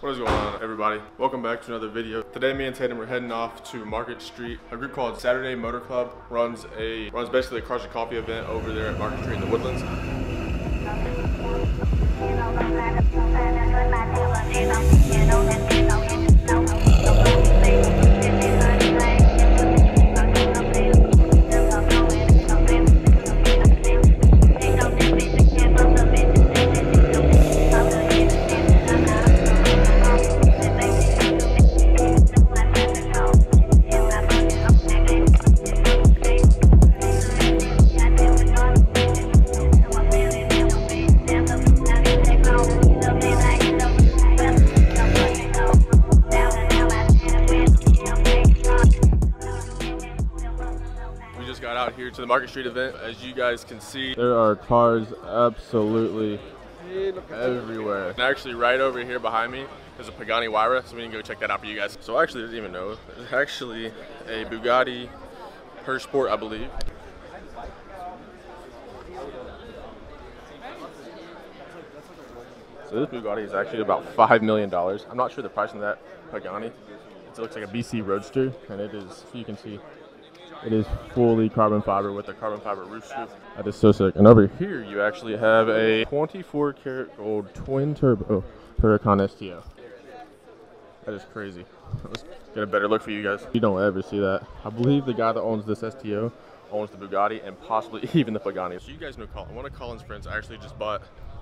What is going on, everybody? Welcome back to another video. Today me and Tatum are heading off to Market Street. A group called Saturday Motor Club runs basically a Cars and Coffee event over there at Market Street in the Woodlands. Out here to the Market Street event. As you guys can see, there are cars absolutely everywhere. And actually right over here behind me is a Pagani Huayra, so we can go check that out for you guys. So I actually didn't even know, there's actually a Bugatti per sport, I believe. So this Bugatti is actually about $5 million. I'm not sure the price on that Pagani. It looks like a BC Roadster, and it is, you can see, it is fully carbon fiber with a carbon fiber roof scoop. That is so sick. And over here, you actually have a 24 karat gold twin turbo Huracan STO. That is crazy. Let's get a better look for you guys. You don't ever see that. I believe the guy that owns this STO owns the Bugatti and possibly even the Pagani. So you guys know Colin. One of Colin's friends actually just bought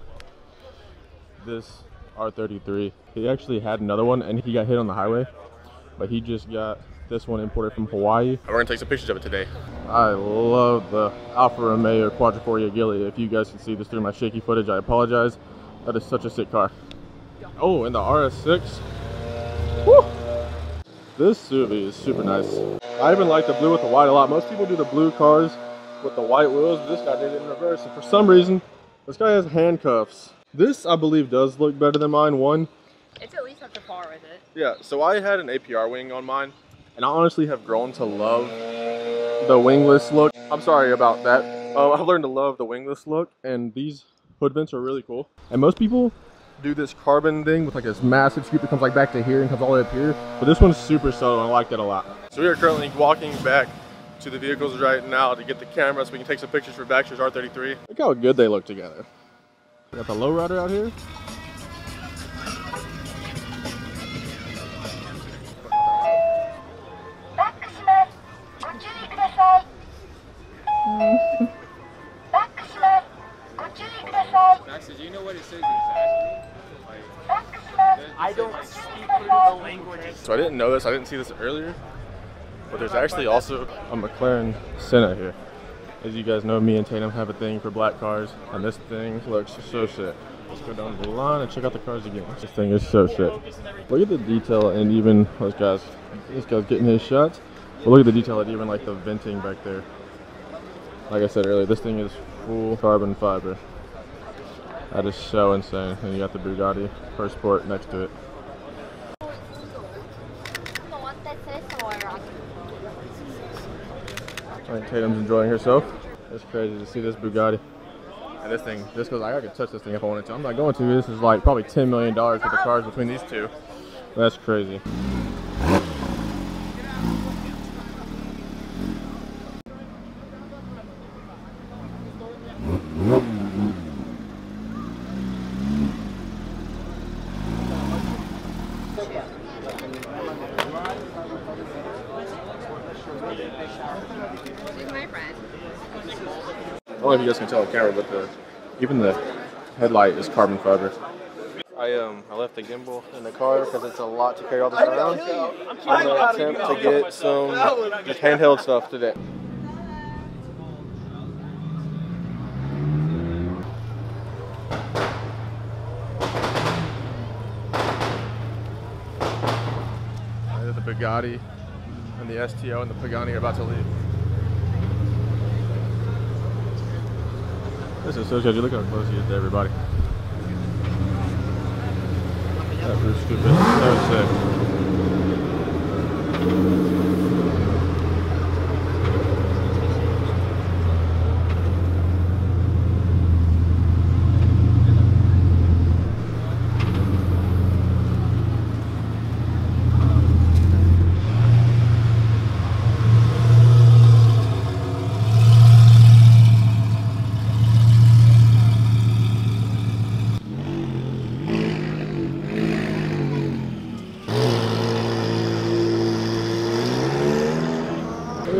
this R33. He actually had another one and he got hit on the highway, but he just got this one imported from Hawaii. We're gonna take some pictures of it today. I love the Alfa Romeo Quadrifoglio Ghillie. If you guys can see this through my shaky footage, I apologize. That is such a sick car. Oh, and the RS6. Woo! This SUV is super nice. I even like the blue with the white a lot. Most people do the blue cars with the white wheels, but this guy did it in reverse. And for some reason, this guy has handcuffs. This, I believe, does look better than mine. One, it's at least up to par with it. Yeah, so I had an APR wing on mine, and I honestly have grown to love the wingless look. I'm sorry about that. I've learned to love the wingless look, and these hood vents are really cool. And most people do this carbon thing with like this massive scoop that comes like back to here and comes all the way up here. But this one's super subtle, and I like that a lot. So we are currently walking back to the vehicles right now to get the camera so we can take some pictures for Baxter's R33. Look how good they look together. We got the lowrider out here. Max, do you know what it says exactly? I don't speak the language. So I didn't know this, I didn't see this earlier, but there's actually also a McLaren Senna here. As you guys know, me and Tatum have a thing for black cars, and this thing looks so sick. Let's go down the line and check out the cars again. This thing is so sick. Look at the detail, and even this guy's getting his shots. But look at the detail and even like the venting back there. Like I said earlier, this thing is full carbon fiber. That is so insane. And you got the Bugatti per sport next to it. I think Tatum's enjoying herself. It's crazy to see this Bugatti. And this thing, just because I could touch this thing if I wanted to. I'm not going to. This is like probably $10 million for the cars between these two. That's crazy. I don't know if you guys can tell on camera, but even the headlight is carbon fiber. I left the gimbal in the car because it's a lot to carry all this around. I'm going to attempt to get some just handheld stuff today. The Bugatti and the STO and the Pagani are about to leave. This is so good. Look how close he is to everybody. That was stupid. That was sick.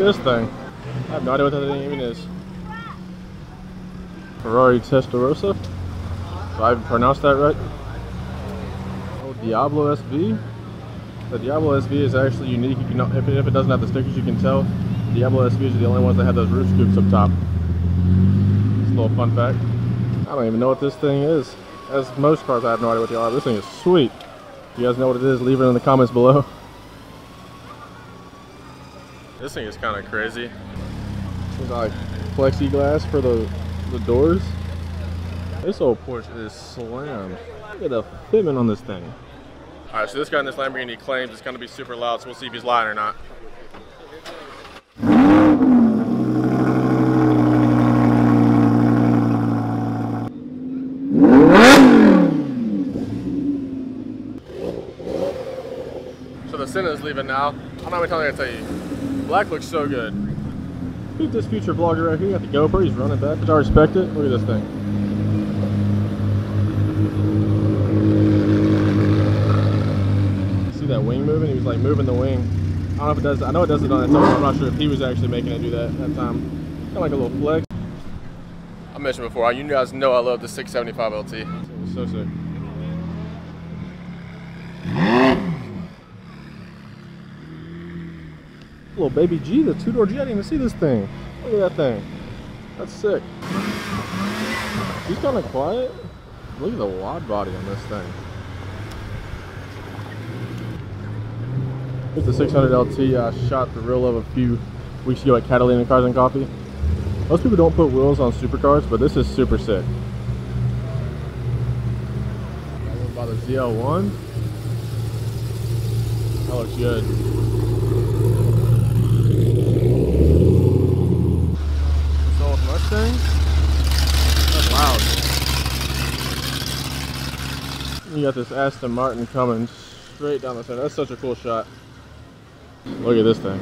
this thing. I have no idea what that thing even is. Ferrari Testarossa. So I pronounced that right. Oh, Diablo SV. The Diablo SV is actually unique. You can, if it doesn't have the stickers, you can tell. Diablo SVs are the only ones that have those roof scoops up top. It's a little fun fact. I don't even know what this thing is. As most cars, I have no idea what they are. This thing is sweet. If you guys know what it is, leave it in the comments below. This thing is kind of crazy. It's like plexiglass for the doors. This old Porsche is slammed. Look at the fitment on this thing. Alright, so this guy in this Lamborghini claims it's going to be super loud, so we'll see if he's lying or not. So the Senna's leaving now. I'm not even telling you to tell you. Black looks so good. Look at this future vlogger right here. Got the GoPro, he's running back, which I respect it. Look at this thing. See that wing moving? He was like moving the wing. I don't know if it does. I know it does it on its own. I'm not sure if he was actually making it do that time. Kind of like a little flex. I mentioned before, you guys know I love the 675 LT. It's so sick. Little baby G, the two-door G. I didn't even see this thing. Look at that thing. That's sick. He's kind of quiet. Look at the wide body on this thing. Here's the 600 LT I shot the reel of a few weeks ago at Catalina Cars and Coffee. Most people don't put wheels on supercars, but this is super sick. I went by the ZL1. That looks good. Mustang. That's loud. You got this Aston Martin coming straight down the center. That's such a cool shot. Look at this thing.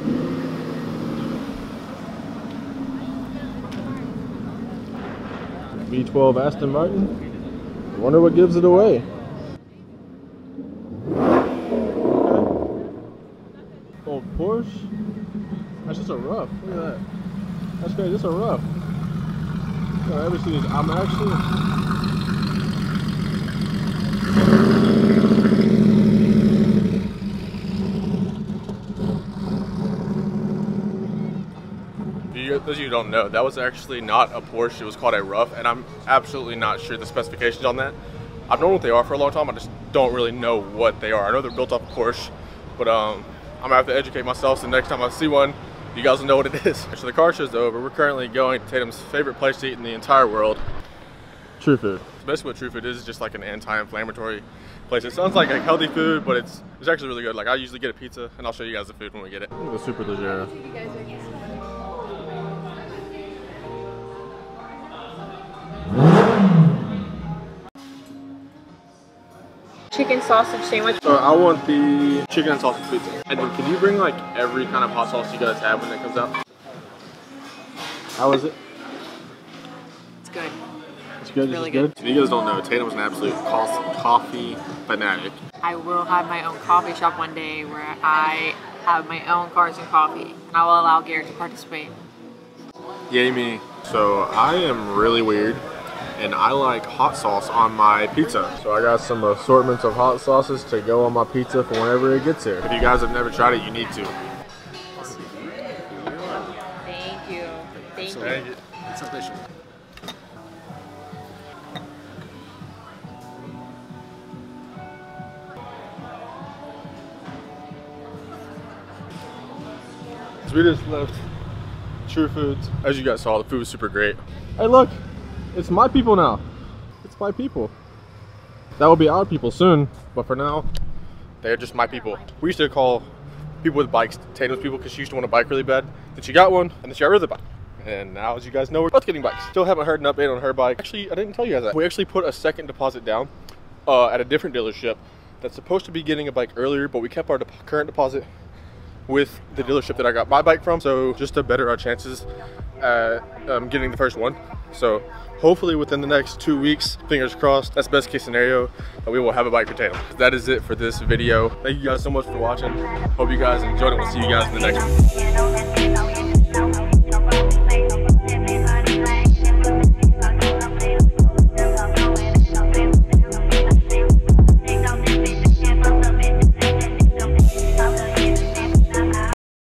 V12 Aston Martin. I wonder what gives it away. Okay. Old Porsche. That's just a rough. Look at that. That's crazy. That's a rough. I ever see this? I'm actually. Those of you who don't know, that was actually not a Porsche. It was called a rough, and I'm absolutely not sure the specifications on that. I've known what they are for a long time. I just don't really know what they are. I know they're built off a Porsche, but I'm gonna have to educate myself. So next time I see one, you guys will know what it is. So the car show's over. We're currently going to Tatum's favorite place to eat in the entire world, True Food. So basically what True Food is just like an anti-inflammatory place. It sounds like healthy food, but it's actually really good. Like I usually get a pizza, and I'll show you guys the food when we get it. The Super Leggero. Chicken sausage sandwich. So I want the chicken and sausage pizza. And then can you bring like every kind of hot sauce you guys have when it comes out? How is it? It's good. It's good? Really good? If you guys don't know, Tatum's an absolute coffee fanatic. I will have my own coffee shop one day where I have my own cars and coffee. And I will allow Garrett to participate. Yay me. So I am really weird, and I like hot sauce on my pizza. So I got some assortments of hot sauces to go on my pizza for whenever it gets here. If you guys have never tried it, you need to. Thank you. Thank you. It's official. So we just left True Foods. As you guys saw, the food was super great. Hey look, it's my people now. It's my people. That will be our people soon, but for now, they're just my people. We used to call people with bikes Tatum's people because she used to want a bike really bad. Then she got one, and then she got rid of the bike. And now, as you guys know, we're both getting bikes. Still haven't heard an update on her bike. Actually, I didn't tell you guys that. We actually put a second deposit down at a different dealership that's supposed to be getting a bike earlier, but we kept our current deposit with the dealership that I got my bike from, so just to better our chances at getting the first one. So hopefully within the next 2 weeks, fingers crossed, that's best case scenario, that we will have a bike for Tatum. That is it for this video. Thank you guys so much for watching. Hope you guys enjoyed it. We'll see you guys in the next one.